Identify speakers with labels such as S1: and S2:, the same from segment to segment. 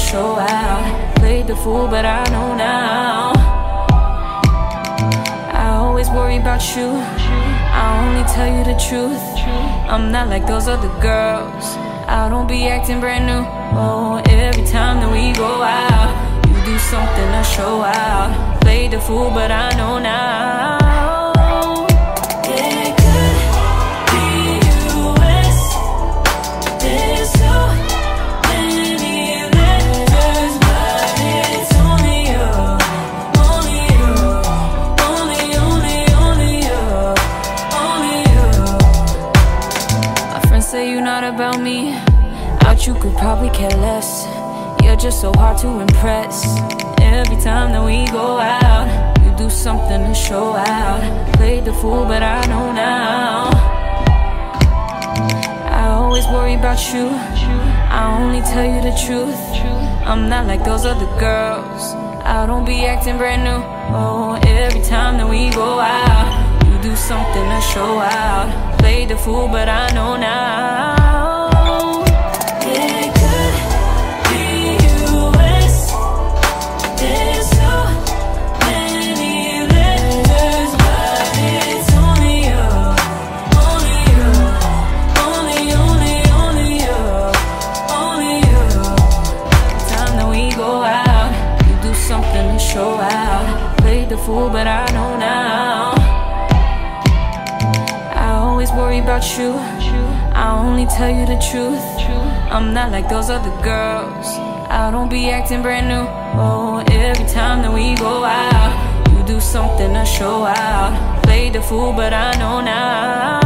S1: show out. Played the fool, but I know now. I always worry about you, I only tell you the truth. I'm not like those other girls, I don't be acting brand new. Oh, every time that we go out, you do something to show out. Played the fool, but I know now. Say you're not about me, out you could probably care less. You're just so hard to impress. Every time that we go out, you do something to show out. Played the fool, but I know now. I always worry about you, I only tell you the truth. I'm not like those other girls, I don't be acting brand new. Oh, every time that we go out, you do something to show out. Played the fool, but I know now. It could be US. There's so many letters, but it's only you, only you, only you, only you. Every time that we go out, you do something to show out. Played the fool, but I know now. Always worry about you, I only tell you the truth. I'm not like those other girls, I don't be acting brand new. Oh, every time that we go out, you do something to show out. Played the fool, but I know now.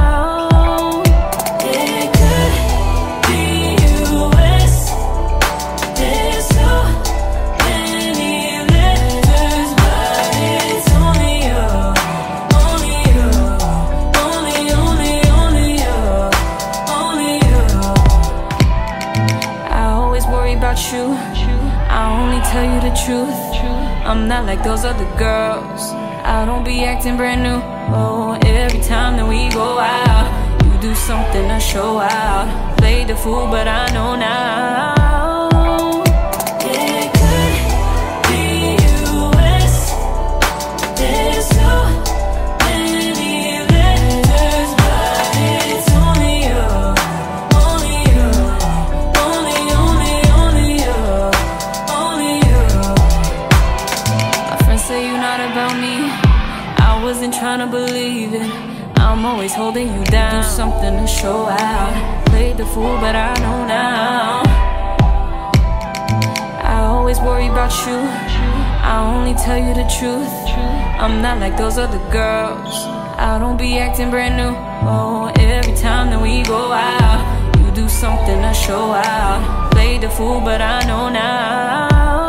S1: It could be US. There's so many letters, but it's only you, only you. About you, I only tell you the truth. I'm not like those other girls, I don't be acting brand new. Oh, every time that we go out, you do something to show out. Played the fool, but I know now. It could be US. There's so many letters, but it's only you, only you, only you. Say you're not about me, I wasn't trying to believe it. I'm always holding you down, do something to show out. Played the fool, but I know now. I always worry about you, I only tell you the truth. I'm not like those other girls, I don't be acting brand new. Oh, every time that we go out, you do something to show out. Played the fool, but I know now.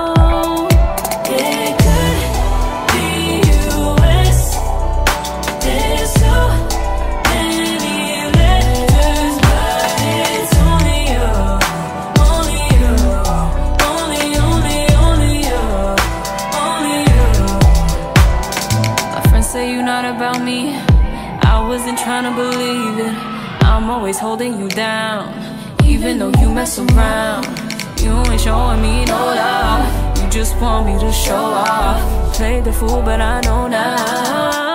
S1: Say you're not about me, I wasn't trying to believe it. I'm always holding you down, even though you mess around. You ain't showing me no love, you just want me to show off. Played the fool, but I know now.